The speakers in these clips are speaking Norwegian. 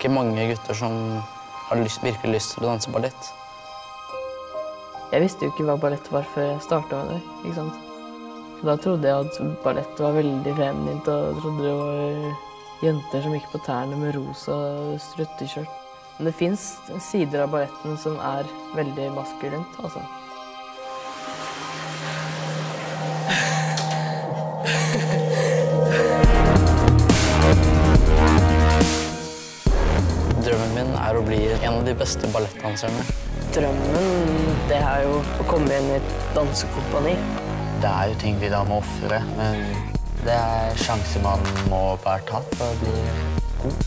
ikke mange gutter som har virkelig lyst til å danse ballett. Jeg visste jo ikke hva ballett var før jeg startet med det, ikke sant? Da trodde jeg at ballett var veldig feminint, og trodde det var jenter som gikk på tærne med rosa strutteskjørt. Men det finnes sider av balletten som er veldig maskulint, altså. Drømmen min er å bli en av de beste ballettdanserne. Drømmen, det er jo å komme inn i et dansekompani. Det er jo ting vi da må offre, men det er sjanser man må bare ta for å bli god.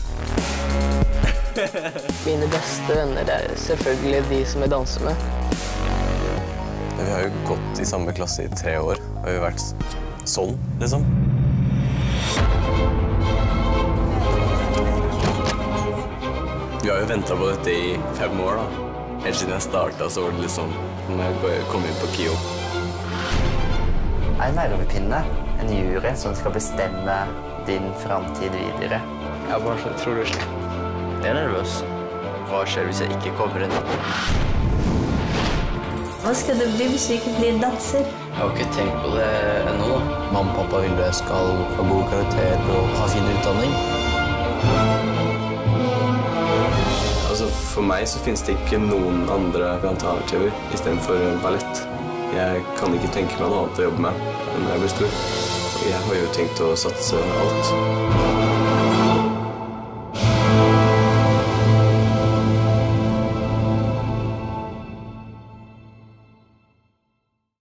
Mine beste venner er selvfølgelig de som jeg danser med. Vi har jo gått i samme klasse i 3 år, og vi har vært sånn, liksom. Vi har jo ventet på dette i 5 år, da. Helt siden jeg startet, så var det liksom når jeg kom inn på KIO. En nervepinne, en jury som skal bestemme din framtid videre. Jeg er bare så utrolig slett. Jeg er nervøs. Hva skjer hvis jeg ikke kommer inn? Hva skal du bli hvis du ikke blir danser? Jeg har ikke tenkt på det ennå. Mamma og pappa vil jeg skal ha god karakter og ha fin utdanning. Altså, for meg så finnes det ikke noen andre alternativer i stedet for ballett. Jeg kan ikke tenke meg noe annet å jobbe med når jeg blir stor. Jeg har jo tenkt å satse alt.